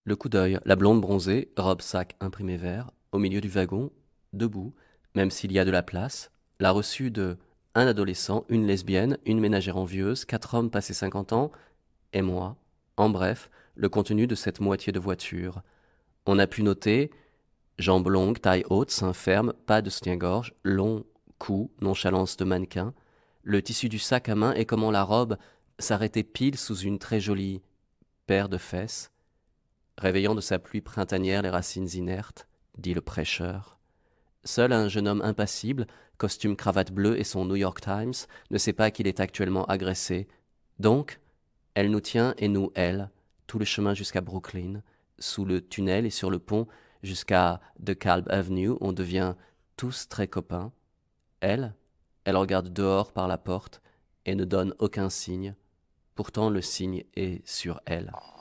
Le coup d'œil, la blonde bronzée, robe sac imprimé vert, au milieu du wagon, debout, même s'il y a de la place, l'a reçue de un adolescent, une lesbienne, une ménagère envieuse, 4 hommes passés 50 ans, et moi. En bref, le contenu de cette moitié de voiture. On a pu noter jambes longues, taille haute, seins fermes, pas de soutien-gorge, long cou, nonchalance de mannequin, le tissu du sac à main et comment la robe s'arrêtait pile sous une très jolie paire de fesses, réveillant de sa pluie printanière les racines inertes, dit le prêcheur. Seul un jeune homme impassible, costume cravate bleue et son New York Times, ne sait pas qu'il est actuellement agressé. Donc, elle nous tient et nous, elle, tout le chemin jusqu'à Brooklyn, sous le tunnel et sur le pont jusqu'à DeKalb Avenue, on devient tous très copains. Elle, elle regarde dehors par la porte et ne donne aucun signe. Pourtant le signe est sur elle.